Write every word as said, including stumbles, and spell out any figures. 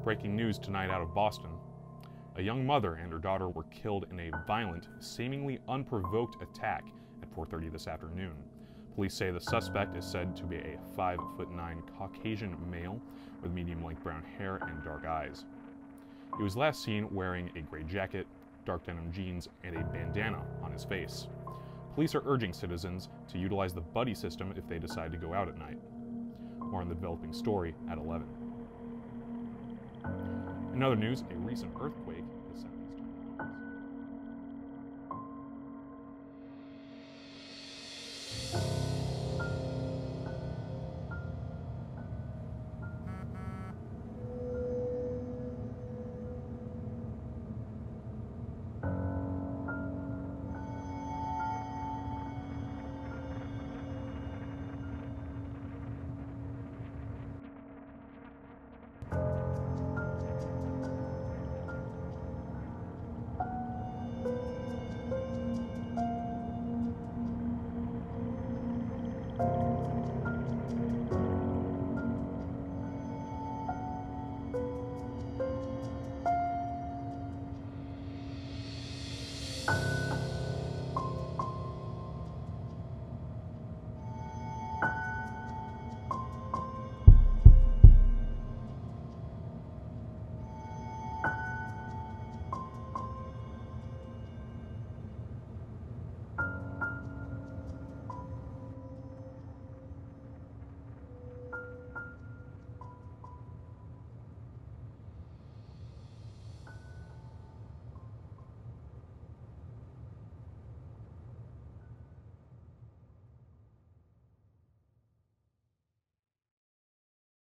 Breaking news tonight out of Boston. A young mother and her daughter were killed in a violent, seemingly unprovoked attack at four thirty this afternoon. Police say the suspect is said to be a five foot nine Caucasian male with medium-length brown hair and dark eyes. He was last seen wearing a gray jacket, dark denim jeans, and a bandana on his face. Police are urging citizens to utilize the buddy system if they decide to go out at night. More on the developing story at eleven. In other news, a recent earthquake